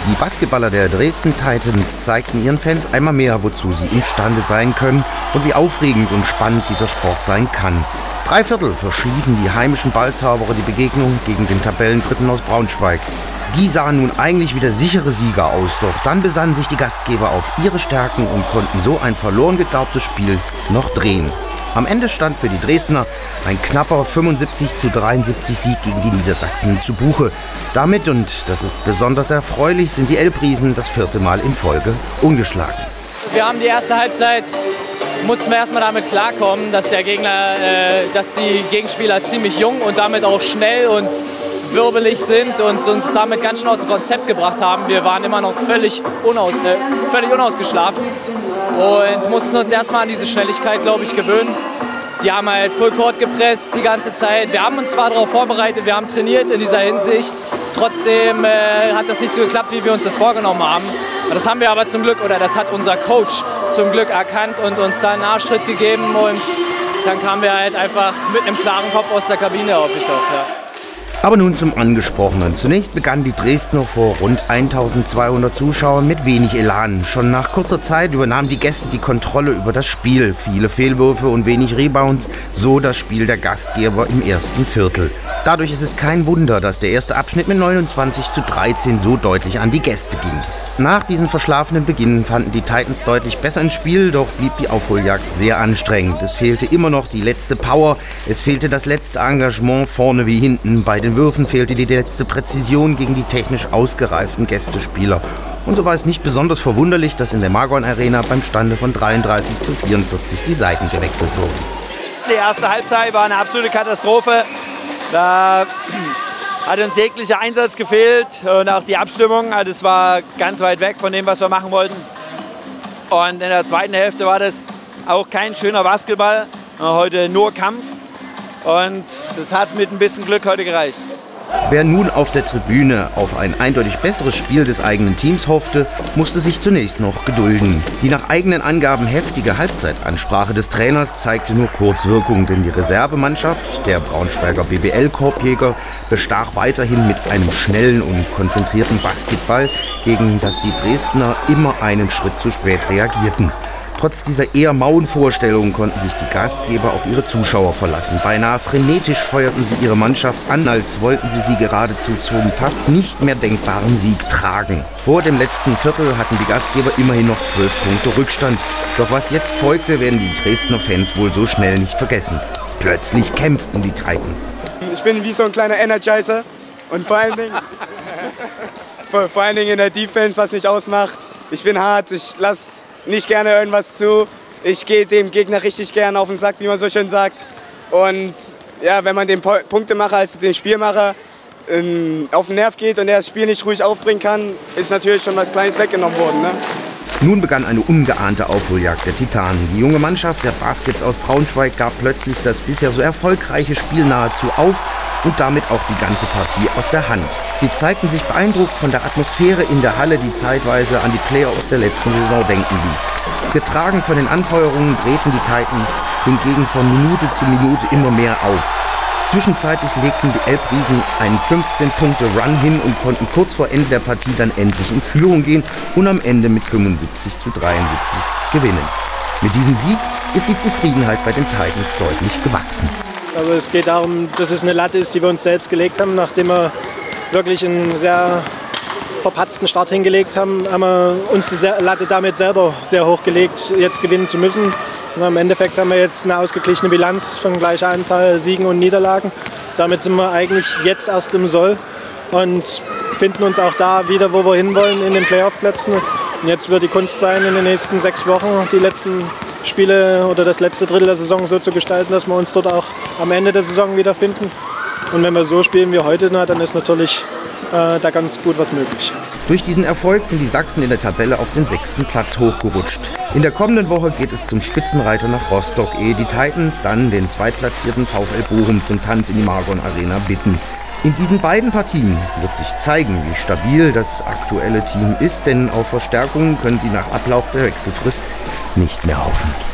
Die Basketballer der Dresden Titans zeigten ihren Fans einmal mehr, wozu sie imstande sein können und wie aufregend und spannend dieser Sport sein kann. 3/4 verschliefen die heimischen Ballzauberer die Begegnung gegen den Tabellendritten aus Braunschweig. Die sahen nun eigentlich wie der sichere Sieger aus, doch dann besannen sich die Gastgeber auf ihre Stärken und konnten so ein verloren geglaubtes Spiel noch drehen. Am Ende stand für die Dresdner ein knapper 75:73 Sieg gegen die Niedersachsen zu Buche. Damit, und das ist besonders erfreulich, sind die Elbriesen das 4. Mal in Folge ungeschlagen. Wir haben die erste Halbzeit, mussten wir erstmal damit klarkommen, dass dass die Gegenspieler ziemlich jung und damit auch schnell und wirbelig sind und uns damit ganz schön aus dem Konzept gebracht haben. Wir waren immer noch völlig unausgeschlafen und mussten uns erstmal an diese Schnelligkeit, glaube ich, gewöhnen. Die haben halt Full Court gepresst die ganze Zeit. Wir haben uns zwar darauf vorbereitet, wir haben trainiert in dieser Hinsicht. Trotzdem hat das nicht so geklappt, wie wir uns das vorgenommen haben. Das haben wir aber zum Glück, oder das hat unser Coach zum Glück erkannt und uns da einen Nachschritt gegeben. Und dann kamen wir halt einfach mit einem klaren Kopf aus der Kabine, hoffe ich doch. Ja. Aber nun zum Angesprochenen. Zunächst begannen die Dresdner vor rund 1200 Zuschauern mit wenig Elan. Schon nach kurzer Zeit übernahmen die Gäste die Kontrolle über das Spiel. Viele Fehlwürfe und wenig Rebounds, so das Spiel der Gastgeber im ersten Viertel. Dadurch ist es kein Wunder, dass der erste Abschnitt mit 29:13 so deutlich an die Gäste ging. Nach diesem verschlafenen Beginn fanden die Titans deutlich besser ins Spiel, doch blieb die Aufholjagd sehr anstrengend. Es fehlte immer noch die letzte Power, es fehlte das letzte Engagement vorne wie hinten. Bei den Würfen fehlte die letzte Präzision gegen die technisch ausgereiften Gästespieler. Und so war es nicht besonders verwunderlich, dass in der Margon Arena beim Stande von 33:44 die Seiten gewechselt wurden. Die erste Halbzeit war eine absolute Katastrophe. Da hat uns jeglicher Einsatz gefehlt und auch die Abstimmung. Das war ganz weit weg von dem, was wir machen wollten. Und in der zweiten Hälfte war das auch kein schöner Basketball. Heute nur Kampf. Und das hat mit ein bisschen Glück heute gereicht. Wer nun auf der Tribüne auf ein eindeutig besseres Spiel des eigenen Teams hoffte, musste sich zunächst noch gedulden. Die nach eigenen Angaben heftige Halbzeitansprache des Trainers zeigte nur kurz Wirkung, denn die Reservemannschaft, der Braunschweiger BBL-Korbjäger, bestach weiterhin mit einem schnellen und konzentrierten Basketball, gegen das die Dresdner immer einen Schritt zu spät reagierten. Trotz dieser eher mauen Vorstellungen konnten sich die Gastgeber auf ihre Zuschauer verlassen. Beinahe frenetisch feuerten sie ihre Mannschaft an, als wollten sie sie geradezu zum fast nicht mehr denkbaren Sieg tragen. Vor dem letzten Viertel hatten die Gastgeber immerhin noch 12 Punkte Rückstand. Doch was jetzt folgte, werden die Dresdner Fans wohl so schnell nicht vergessen. Plötzlich kämpften die Titans. Ich bin wie so ein kleiner Energizer und vor allen Dingen in der Defense, was mich ausmacht. Ich bin hart, ich lasse nicht gerne irgendwas zu. Ich gehe dem Gegner richtig gerne auf den Sack, wie man so schön sagt. Und ja, wenn man den Punktemacher, also den Spielmacher, auf den Nerv geht und er das Spiel nicht ruhig aufbringen kann, ist natürlich schon was Kleines weggenommen worden. Ne? Nun begann eine ungeahnte Aufholjagd der Titanen. Die junge Mannschaft der Baskets aus Braunschweig gab plötzlich das bisher so erfolgreiche Spiel nahezu auf und damit auch die ganze Partie aus der Hand. Sie zeigten sich beeindruckt von der Atmosphäre in der Halle, die zeitweise an die Playoffs der letzten Saison denken ließ. Getragen von den Anfeuerungen drehten die Titans hingegen von Minute zu Minute immer mehr auf. Zwischenzeitlich legten die Elbriesen einen 15-Punkte-Run hin und konnten kurz vor Ende der Partie dann endlich in Führung gehen und am Ende mit 75:73 gewinnen. Mit diesem Sieg ist die Zufriedenheit bei den Titans deutlich gewachsen. Aber es geht darum, dass es eine Latte ist, die wir uns selbst gelegt haben. Nachdem wir wirklich einen sehr verpatzten Start hingelegt haben, haben wir uns die Latte damit selber sehr hoch gelegt, jetzt gewinnen zu müssen. Und im Endeffekt haben wir jetzt eine ausgeglichene Bilanz von gleicher Anzahl Siegen und Niederlagen. Damit sind wir eigentlich jetzt erst im Soll und finden uns auch da wieder, wo wir hinwollen, in den Playoff-Plätzen. Und jetzt wird die Kunst sein, in den nächsten 6 Wochen die letzten Spiele oder das letzte Drittel der Saison so zu gestalten, dass wir uns dort auch am Ende der Saison wiederfinden. Und wenn wir so spielen wie heute, dann ist natürlich da ganz gut was möglich. Durch diesen Erfolg sind die Sachsen in der Tabelle auf den 6. Platz hochgerutscht. In der kommenden Woche geht es zum Spitzenreiter nach Rostock, ehe die Titans dann den zweitplatzierten VfL Bochum zum Tanz in die Margon Arena bitten. In diesen beiden Partien wird sich zeigen, wie stabil das aktuelle Team ist, denn auf Verstärkungen können sie nach Ablauf der Wechselfrist nicht mehr hoffen.